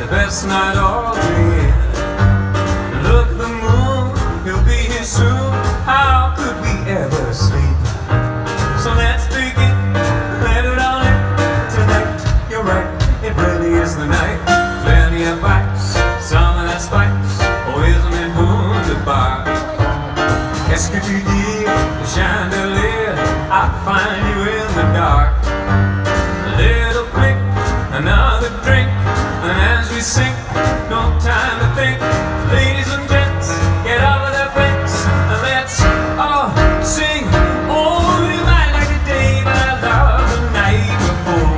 the best night all day. Look at the moon, he'll be here soon. How could we ever sleep? So let's begin, let it all in tonight. You're right, it really is the night. Plenty of ice, some of that spice. Oh, isn't it wunderbar? Qu'est-ce que tu dis, the chandelier? I'll find you in the dark. A little blink, another drink, and as we sink, no time to think. Ladies and gents, get out of their fence, and let's all sing. Oh, you might like the day, but I love the night before.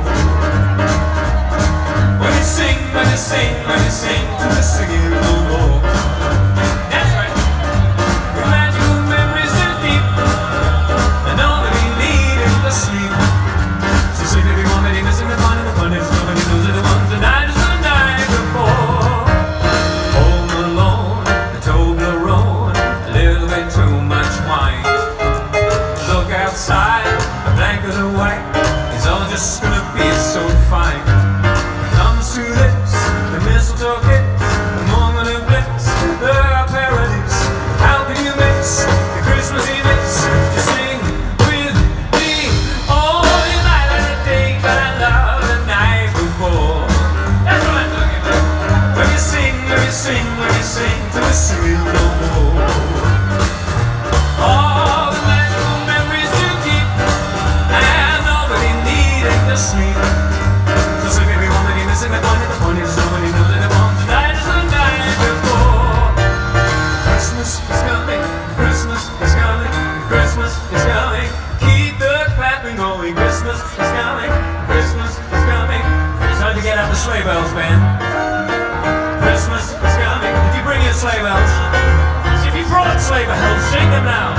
When you sing, when you sing, when you sing, to the singing no more. That's right. Your magical memories are deep, and nobody needed to sleep. So sing everyone that ain't missing the fun, and the fun is nobody knows that the one tonight is the night before. Home alone, the Toblerone, a little bit too much wine. Look outside, a blanket of white, it's all just gonna be so fine. Comes to this, the mistletoe hits, the moment of bliss, the paradise. How can you miss the Christmas Eve mix? Just sing with me. Oh, you might like the day, but I love the night before. That's what I'm talking about. When you sing, when you sing, when you sing, to the singing no more. All the magical memories to keep, and nobody needing to sleep. So sing everyone that you're missing the point is nobody knows that the one tonight is the night before. Christmas is coming, Christmas is coming, Christmas is coming. Keep the clapping going. Christmas is coming, Christmas is coming. It's time to get out the sleigh bells, band. Christmas is coming. Did you bring your sleigh bells? If you brought sleigh bells, shake them now.